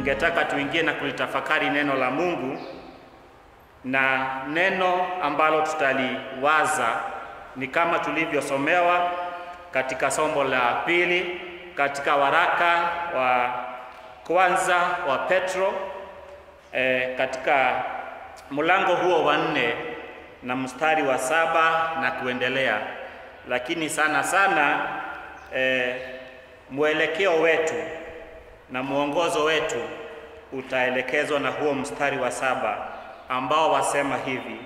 ningetaka tuingie na kulitafakari neno la Mungu, na neno ambalo tutaliwaza ni kama tulivyosomewa katika somo la pili katika waraka wa kwanza wa Petro, katika mlango huo wa 4 na mstari wa 7 na kuendelea. Lakini sana mwelekeo wetu na mwongozo wetu utaelekezwa na huo mstari wa 7 ambao wasema hivi: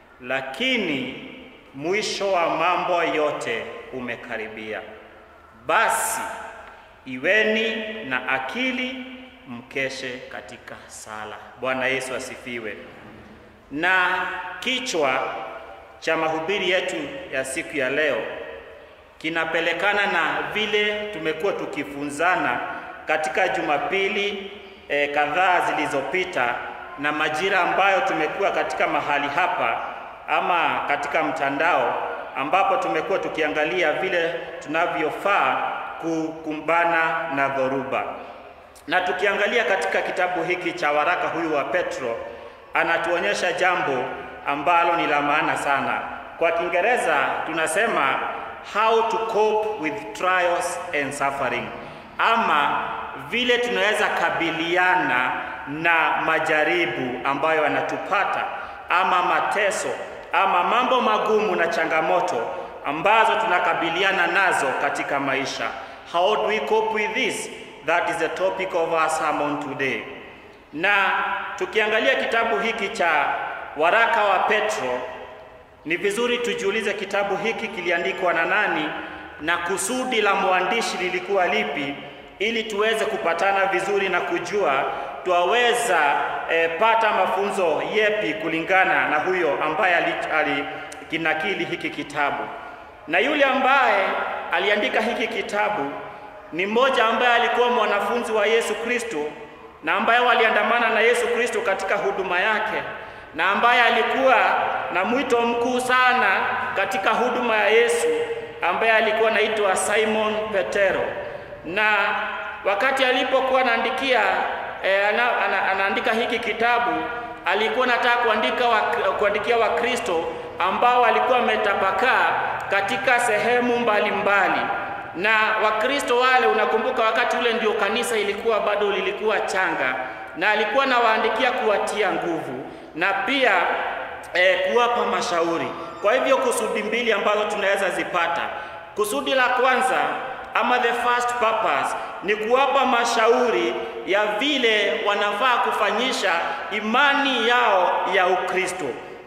lakini mwisho wa mambo yote umekaribia. Basi iweni na akili, mkeshe katika sala. Bwana Yesu asifiwe. Na kichwa cha mahubiri yetu ya siku ya leo kinapelekana na vile tumekuwa tukifunzana katika Jumapili kadhaa zilizopita, na majira ambayo tumekuwa katika mahali hapa ama katika mtandao, ambapo tumekuwa tukiangalia vile tunavyofaa kukumbana na dhoruba. Na tukiangalia katika kitabu hiki cha waraka huyu wa Petro, anatuonyesha jambo ambalo ni la maana sana. Kwa Kiingereza tunasema how to cope with trials and suffering, ama vile tunaweza kabiliana na majaribu ambayo yanatupata, ama mateso, ama mambo magumu na changamoto ambazo tunakabiliana nazo katika maisha. How do we cope with this? That is the topic of our sermon today. Na tukiangalia kitabu hiki cha waraka wa Petro, ni vizuri tujiulize kitabu hiki kiliandikwa na nani na kusudi la mwandishi lilikuwa lipi, ili tuweze kupatana vizuri na kujua tuweza pata mafunzo yepi kulingana na huyo ambaye alikinakili hiki kitabu. Na yule ambaye aliandika hiki kitabu ni mmoja ambaye alikuwa mwanafunzi wa Yesu Kristo, na ambaye waliandamana na Yesu Kristo katika huduma yake, na ambaye alikuwa na mwito mkuu sana katika huduma ya Yesu, ambaye alikuwa anaitwa Simon Petero. Na wakati alipokuwa anaandika hiki kitabu, alikuwa anataka kuandikia Wakristo ambao walikuwa wametapakaa katika sehemu mbalimbali. Na Wakristo wale, unakumbuka wakati ule ndio kanisa lilikuwa changa, na alikuwa anawaandikia kuwatia nguvu na pia kuwapa mashauri. Kwa hivyo kusudi mbili ambazo tunaweza zipata. Kusudi la kwanza, ama the first purpose, ni kuwapa mashauri ya vile wanafaa kufanyisha imani yao ya Ukristo.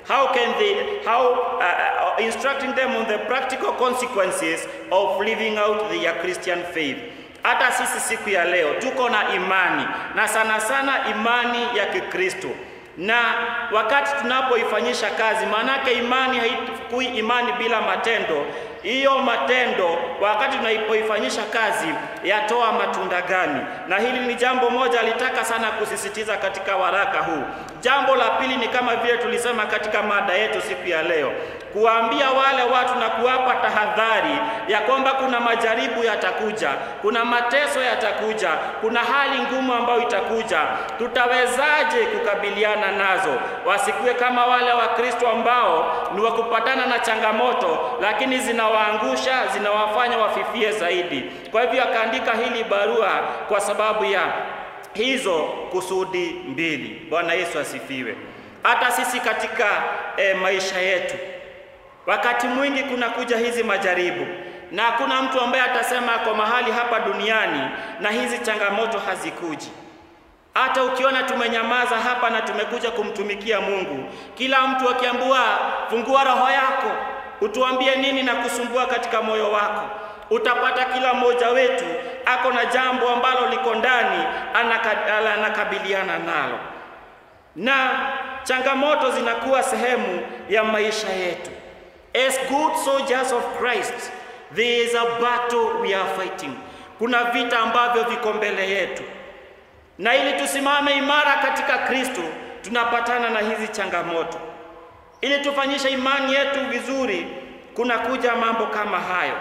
Instructing them on the practical consequences of living out their Christian faith. Hata sisi siku ya leo tuko na imani, na sana imani ya Kikristo. Na wakati tunapoifanyisha kazi, maanake imani haikui imani bila matendo. Hiyo matendo, wakati tunapoifanyisha kazi, yatoa matunda gani? Na hili ni jambo moja alitaka sana kusisitiza katika waraka huu. Jambo la pili ni kama vile tulisema katika mada yetu siku ya leo, kuambia wale watu na kuwapa tahadhari ya kwamba kuna majaribu yatakuja, kuna mateso yatakuja, kuna hali ngumu ambayo itakuja. Tutawezaje kukabiliana nazo? Wasikue kama wale Wakristo ambao ni wakupatana na changamoto, lakini zinawaangusha, zinawafanya wafifie zaidi. Kwa hivyo akaandika hili barua kwa sababu ya hizo kusudi mbili. Bwana Yesu asifiwe. Hata sisi katika maisha yetu, wakati mwingi kuna kuja hizi majaribu, na hakuna mtu ambaye atasema kwa mahali hapa duniani na hizi changamoto hazikuji. Hata ukiona tumenyamaza hapa na tumekuja kumtumikia Mungu, kila mtu akiambiwa fungua roho yako, utuambie nini na kusumbua katika moyo wako, utapata kila mmoja wetu ako na jambo ambalo liko ndani anakabiliana nalo. Na changamoto zinakuwa sehemu ya maisha yetu. As good soldiers of Christ, there is a battle we are fighting. Kuna vita ambavyo viko mbele yetu, na ili tusimame imara katika Kristo tunapatana na hizi changamoto. Ili tufanyishe imani yetu vizuri, kuna kuja mambo kama hayo.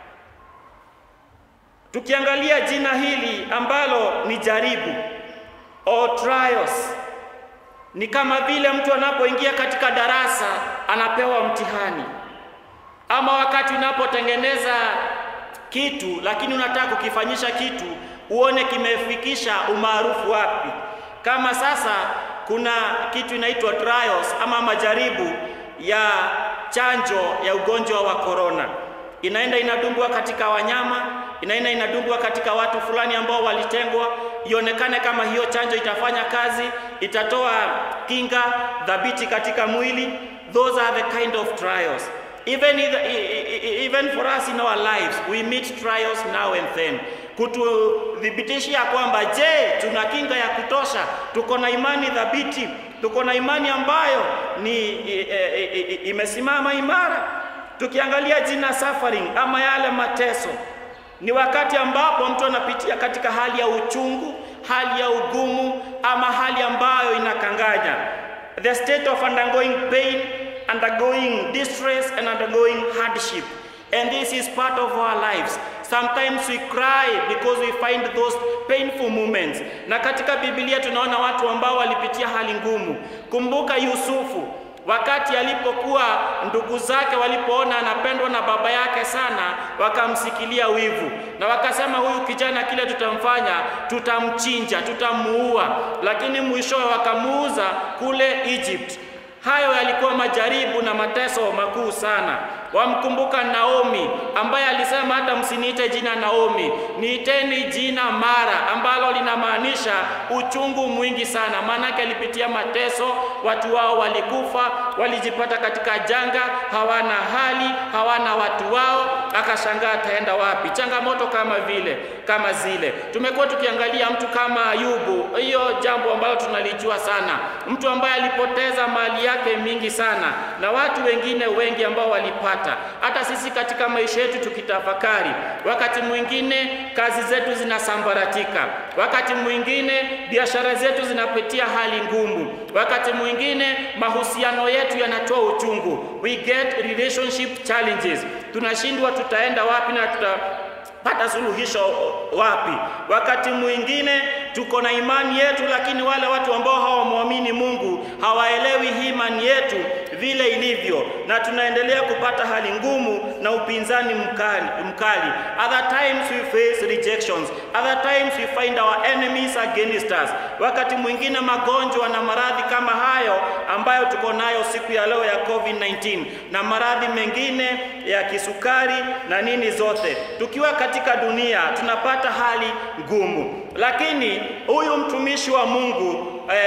Tukiangalia jina hili ambalo ni jaribu, or trials. Ni kama vile mtu anapoingia katika darasa anapewa mtihani, ama wakati unapotengeneza kitu lakini unataka kukifanyisha kitu uone kimefikisha umaarufu wapi. Kama sasa kuna kitu inaitwa trials ama majaribu ya chanjo ya ugonjwa wa corona. Inaenda inadungwa katika wanyama, inaenda inadungwa katika watu fulani ambao walitengwa, ionekane kama hiyo chanjo itafanya kazi, itatoa kinga dhabiti katika mwili. Those are the kind of trials. Even for us in our lives, we meet trials now and then. Kutudhibitishia kwamba je, tuna kinga ya kutosha, tuko na imani dhabiti, tuko na imani ambayo ni imesimama imara. Tukiangalia jina suffering ama yale mateso, ni wakati ambapo mtu anapitia katika hali ya uchungu, hali ya ugumu, ama hali ambayo inakanganya. The state of undergoing pain, undergoing distress and undergoing hardship. And this is part of our lives. Sometimes we cry because we find those painful moments. Na katika Biblia tunaona watu ambao walipitia hali ngumu. Kumbuka Yusufu, wakati alipokuwa ndugu zake walipoona anapendwa na baba yake sana, wakamsikilia wivu na wakasema huyu kijana kile tutamfanya, tutamchinja, tutamuua, lakini mwishowe wakamuuza kule Egypt. Hayo yalikuwa majaribu na mateso makuu sana. Wamkumbuka Naomi ambaye alisema hata msiniite jina Naomi, niiteni jina Mara, ambalo linamaanisha uchungu mwingi sana. Maanake alipitia mateso, watu wao walikufa, walijipata katika janga, hawana hali, hawana watu wao, akashangaa ataenda wapi. Changamoto kama zile. Tumekuwa tukiangalia mtu kama Ayubu, hiyo jambo ambalo tunalijua sana. Mtu ambaye alipoteza mali yake mingi sana na watu wengine wengi ambao walipata. Hata sisi katika maisha yetu tukitafakari, wakati mwingine kazi zetu zinasambaratika, wakati mwingine biashara zetu zinapitia hali ngumu, wakati mwingine mahusiano yetu yanatoa uchungu. We get relationship challenges. Tunashindwa tutaenda wapi na tutapata suluhisho wapi. Wakati mwingine tuko na imani yetu, lakini wale watu ambao hawamwamini Mungu hawaelewi hii imani yetu vile ilivyo, na tunaendelea kupata hali ngumu na upinzani mkali. Other times we face rejections. Other times we find our enemies against us. Wakati mwingine magonjwa na maradhi kama hayo ambayo tuko nayo siku ya leo ya COVID-19 na maradhi mengine ya kisukari na nini zote, tukiwa katika dunia tunapata hali ngumu. Lakini huyu mtumishi wa Mungu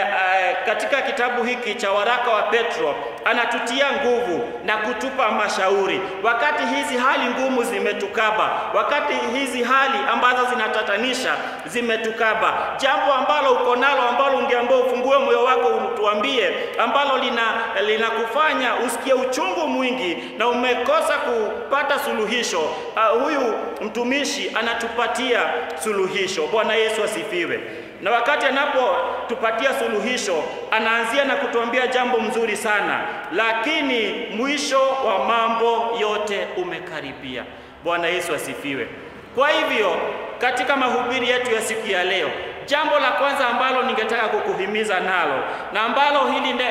katika kitabu hiki cha waraka wa Petro anatutia nguvu na kutupa mashauri. Wakati hizi hali ngumu zimetukaba, wakati hizi hali ambazo zinatatanisha zimetukaba, jambo ambalo uko nalo ambalo ungeambia ufungue moyo wako utuambie, ambalo linakufanya usikie uchungu mwingi na umekosa kupata suluhisho, huyu mtumishi anatupatia suluhisho. Bwana Yesu asifiwe. Na wakati anapotupatia suluhisho, anaanzia na kutuambia jambo mzuri sana: lakini mwisho wa mambo yote umekaribia. Bwana Yesu asifiwe. Kwa hivyo katika mahubiri yetu ya siku ya leo, jambo la kwanza ambalo ningetaka kukuhimiza nalo, na ambalo hili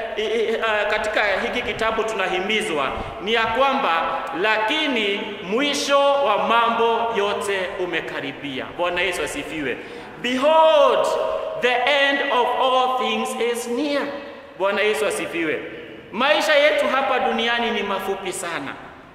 katika hiki kitabu tunahimizwa, ni ya kwamba lakini mwisho wa mambo yote umekaribia. Bwana Yesu asifiwe. Behold, the end of all things is near. Bwana Yesu asifiwe. Maisha yetu hapa duniani ni mafupi sana.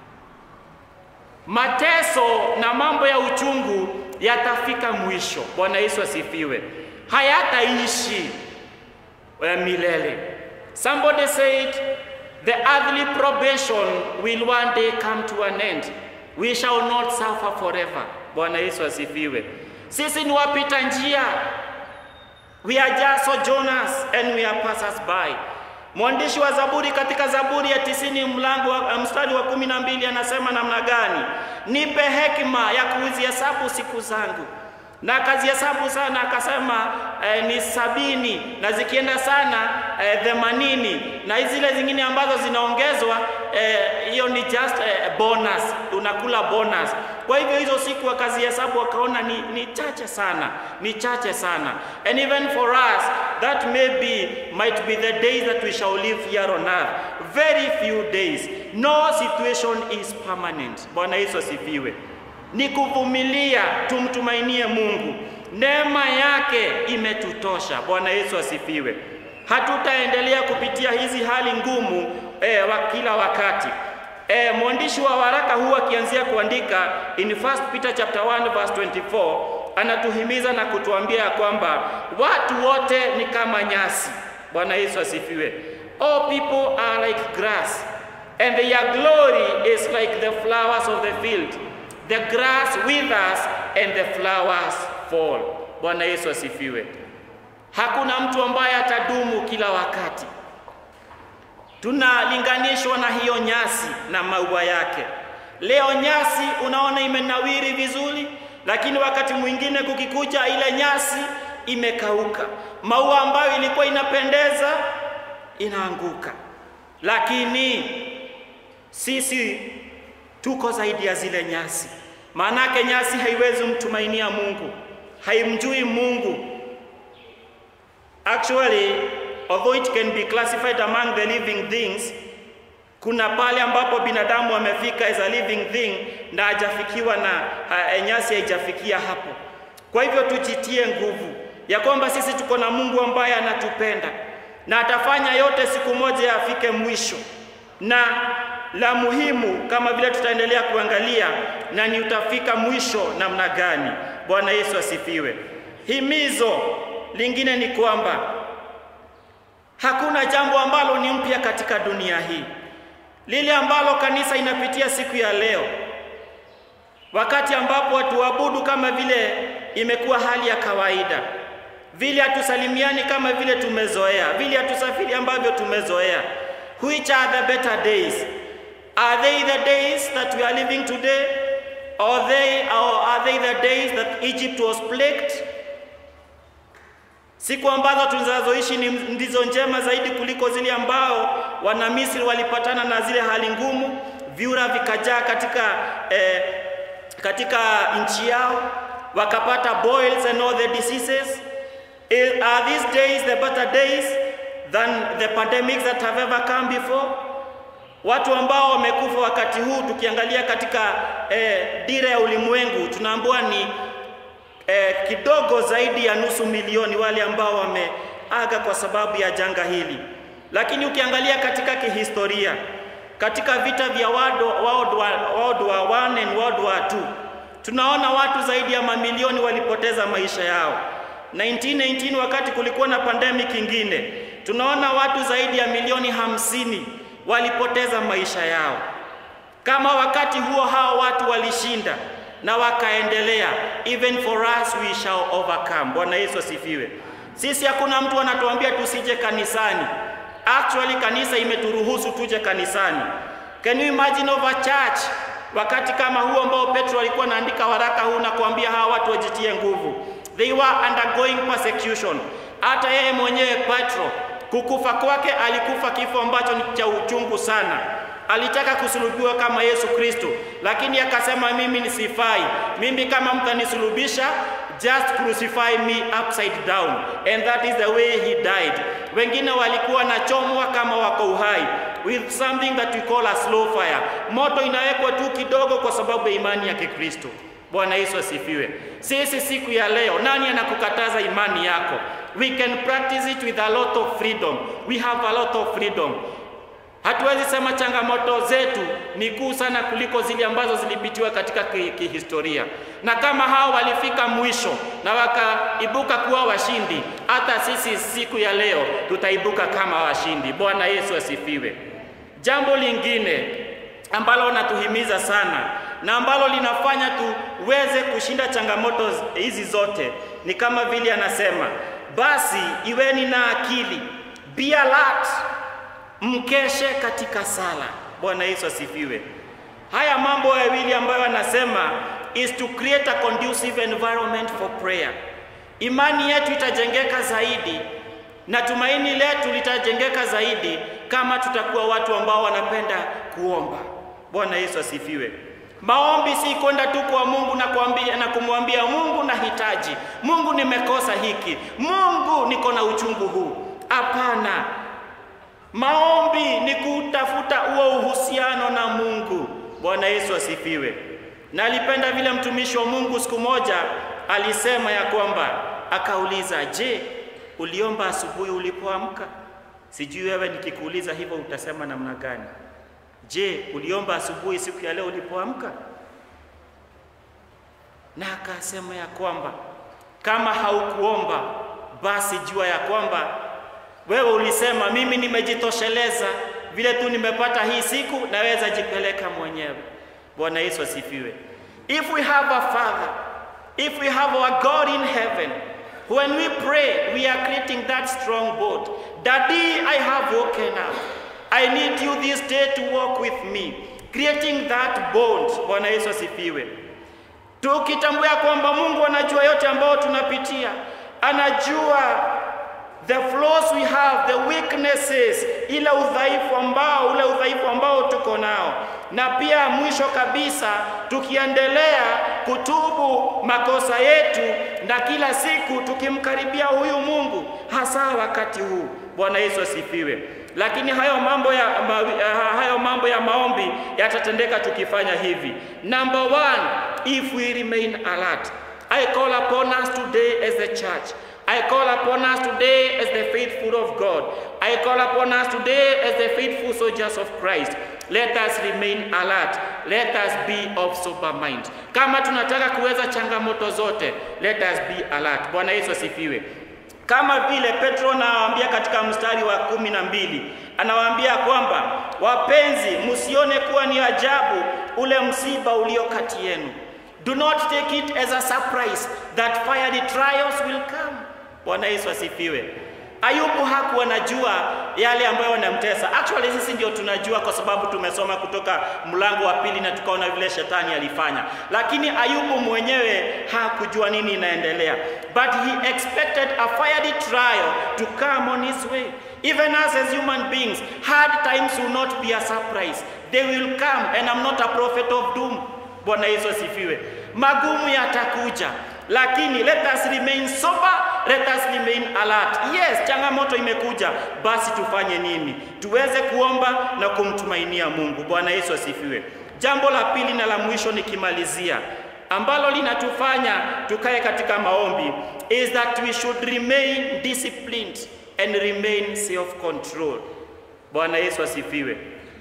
Mateso na mambo ya uchungu yatafika mwisho. Bwana Yesu asifiwe. Hayataishi milele. Somebody said, the earthly probation will one day come to an end. We shall not suffer forever. Bwana Yesu asifiwe. Sisi ni wapita njia. We are just sojourners and we are passers by. Mwandishi wa Zaburi katika Zaburi ya 90 mstari wa 12 anasema namna gani? Nipe hekima ya kuzihesabu siku zangu. Na akazihesabu sana, akasema ni 70, na zikienda sana 80, na zile zingine ambazo zinaongezwa hiyo ni just bonus, unakula bonus. Kwa hivyo hizo siku wakazihesabu wakaona ni chache sana, ni chache sana. And even for us, that might be the days that we shall live here on earth. Very few days. No situation is permanent. Bwana Yesu asifiwe. Ni kuvumilia, tumtumainie Mungu. Neema yake imetutosha. Bwana Yesu asifiwe. Hatutaendelea kupitia hizi hali ngumu wa kila wakati. Mwandishi wa waraka huu akianzia kuandika in 1 Peter chapter 1 verse 24 anatuhimiza na kutuambia kwamba watu wote ni kama nyasi. Bwana Yesu asifiwe. All people are like grass, and their glory is like the flowers of the field. The grass withers and the flowers fall. Bwana Yesu asifiwe. Hakuna mtu ambaye atadumu kila wakati. Tunalinganishwa na hiyo nyasi na maua yake. Leo nyasi unaona imenawiri vizuri, lakini wakati mwingine kukikuja ile nyasi imekauka. Maua ambayo ilikuwa inapendeza inaanguka. Lakini sisi tuko zaidi ya zile nyasi. Maanake nyasi haiwezi mtumainia Mungu, haimjui Mungu. Actually, although it can be classified among the living things, kuna pale ambapo binadamu amefika as a living thing na hajafikiwa na nyasi haijafikia hapo. Kwa hivyo tujitie nguvu ya kwamba sisi tuko na Mungu ambaye anatupenda na atafanya yote siku moja afike mwisho. Na la muhimu kama vile tutaendelea kuangalia na ni utafika mwisho namna gani. Bwana Yesu asifiwe. Himizo lingine ni kwamba hakuna jambo ambalo ni mpya katika dunia hii. Lile ambalo kanisa inapitia siku ya leo, wakati ambapo watu waabudu kama vile imekuwa hali ya kawaida, vile hatusalimiani kama vile tumezoea, vile hatusafiri ambavyo tumezoea. Which are the better days? Are they the days that we are living today? Or are they the days that Egypt was plagued? Siku ambazo tunazoishi ndizo njema zaidi kuliko zile ambao wana Misri walipatana na zile hali ngumu, viura vikajaa katika nchi yao, wakapata boils and all the diseases. Are these days the better days than the pandemics that have ever come before? Watu ambao wamekufa wakati huu tukiangalia katika dira ya ulimwengu tunaambiwa ni kidogo zaidi ya 500,000 wale ambao wameaga kwa sababu ya janga hili. Lakini ukiangalia katika kihistoria, katika vita vya World War I and World War II, tunaona watu zaidi ya mamilioni walipoteza maisha yao. 1919 wakati kulikuwa na pandemic ingine, tunaona watu zaidi ya milioni 50 walipoteza maisha yao. Kama wakati huo hao watu walishinda na wakaendelea, even for us we shall overcome. Bwana Yesu asifiwe. Sisi hakuna mtu anatuambia tusije kanisani. Actually kanisa imeturuhusu tuje kanisani. Can you imagine of a church wakati kama huo ambao Petro alikuwa anaandika waraka huu na kuambia hawa watu wajitie nguvu? They were undergoing persecution. Hata yeye mwenyewe Petro, kukufa kwake alikufa kifo ambacho ni cha uchungu sana. Alitaka kusulubiwa kama Yesu Kristo, lakini akasema mimi nisifai. Mimi kama mtanisulubisha, just crucify me upside down. And that is the way he died. Wengine walikuwa na chomwa kama wako uhai with something that we call a slow fire. Moto inawekwa tu kidogo kwa sababu ya imani ya Kikristo. Bwana Yesu asifiwe. Sisi siku ya leo, nani anakukataza imani yako? We can practice it with a lot of freedom. We have a lot of freedom. Hatuwezi sema changamoto zetu ni kuu sana kuliko zile ambazo zilipitiwa katika kihistoria. Na kama hao walifika mwisho na wakaibuka kuwa washindi, hata sisi siku ya leo tutaibuka kama washindi. Bwana Yesu asifiwe. Jambo lingine ambalo natuhimiza sana na ambalo linafanya tuweze kushinda changamoto hizi zote ni kama vile anasema, basi iweni na akili, be alert, mkeshe katika sala. Bwana Yesu asifiwe. Haya mambo mawili ambayo anasema is to create a conducive environment for prayer. Imani yetu itajengeka zaidi na tumaini letu litajengeka zaidi kama tutakuwa watu ambao wanapenda kuomba. Bwana Yesu asifiwe. Maombi si kwenda tu kwa Mungu na kumwambia Mungu nahitaji, Mungu nimekosa hiki, Mungu niko na uchungu huu. Hapana. Maombi ni kutafuta huo uhusiano na Mungu. Bwana Yesu asifiwe. Na alipenda vile mtumishi wa Mungu siku moja alisema ya kwamba, akauliza, je, uliomba asubuhi ulipoamka? Sijui wewe nikikuuliza hivyo utasema namna gani? Je, uliomba asubuhi siku ya leo ulipoamka? Na akasema ya kwamba kama haukuomba, basi jua ya kwamba wewe ulisema mimi nimejitosheleza, vile tu nimepata hii siku naweza jipeleka mwenyewe. Bwana Yesu asifiwe. If we have a Father, if we have our God in heaven, when we pray, we are creating that strong bond. Daddy, I have woken up. I need you this day to walk with me. Creating that bond. Bwana Yesu asifiwe. Tukitambua kwamba Mungu anajua yote ambayo tunapitia. Anajua the flaws we have, the weaknesses, ule udhaifu ambao tuko nao. Na pia mwisho kabisa tukiendelea kutubu makosa yetu na kila siku tukimkaribia huyu Mungu, hasa wakati huu. Bwana Yesu asifiwe. Lakini hayo mambo ya maombi yatatendeka tukifanya hivi. Number one, if we remain alert. I call upon us today as the church. I call upon us today as the faithful of God. I call upon us today as the faithful soldiers of Christ. Let us remain alert. Let us be of sober mind. Kama tunataka kuweza changamoto zote, let us be alert. Bwana Yesu asifiwe. Kama vile Petro anawaambia katika mstari wa 12, anawaambia kwamba, wapenzi, msione kuwa ni ajabu ule msiba ulio kati yenu. Do not take it as a surprise that fiery trials will come. Bwana Yesu asifiwe. Ayubu hakuwa anajua yale ambayo wanamtesa. Actually sisi ndio tunajua kwa sababu tumesoma kutoka mlango wa 2 na tukaona vile shetani alifanya. Lakini Ayubu mwenyewe hakujua nini inaendelea. But he expected a fiery trial to come on his way. Even us as human beings, hard times will not be a surprise. They will come, and I'm not a prophet of doom. Bwana Yesu asifiwe. Magumu yatakuja, lakini let us remain sober, let us remain alert. Yes, changamoto imekuja, basi tufanye nini? Tuweze kuomba na kumtumainia Mungu. Bwana Yesu asifiwe. Jambo la pili na la mwisho nikimalizia, ambalo linatufanya tukae katika maombi, is that we should remain disciplined and remain self-controlled. Bwana Yesu asifiwe.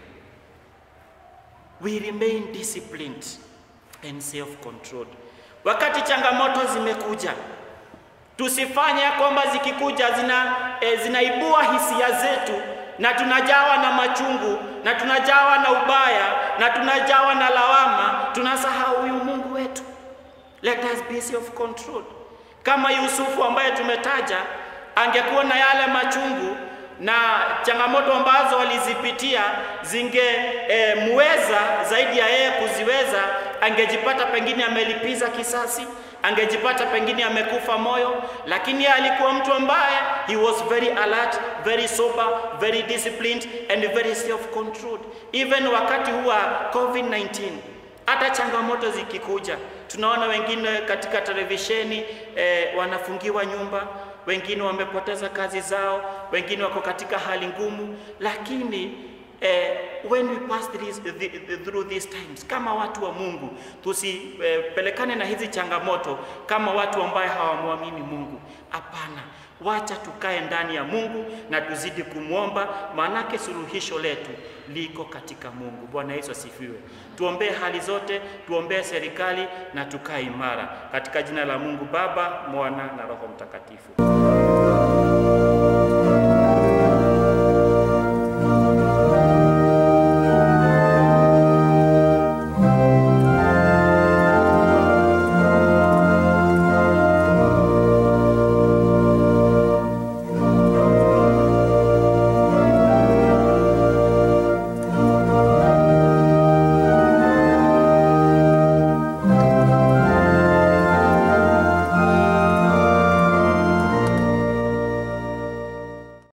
We remain disciplined and self-controlled. Wakati changamoto zimekuja, tusifanye kwamba zikikuja zinaibua hisia zetu na tunajawa na machungu na tunajawa na ubaya na tunajawa na lawama, tunasahau huyu Mungu wetu. Let us be self-controlled. Kama Yusufu ambaye tumetaja, angekuwa na yale machungu na changamoto ambazo walizipitia muweza zaidi ya yeye kuziweza, angejipata pengine amelipiza kisasi, angejipata pengine amekufa moyo. Lakini alikuwa mtu ambaye he was very alert, very sober, very disciplined and very self-controlled. Even wakati huwa COVID-19, hata changamoto zikikuja, tunaona wengine katika televisheni wanafungiwa nyumba, wengine wamepoteza kazi zao, wengine wako katika hali ngumu. Lakini when we pass through these times, kama watu wa Mungu, tusipelekane na hizi changamoto kama watu ambao hawamwamini Mungu. Hapana, wacha tukae ndani ya Mungu na tuzidi kumuomba, maanake suluhisho letu liko katika Mungu. Bwana Yesu asifiwe. Tuombee hali zote, tuombee serikali na tukae imara katika jina la Mungu Baba, Mwana na Roho Mtakatifu.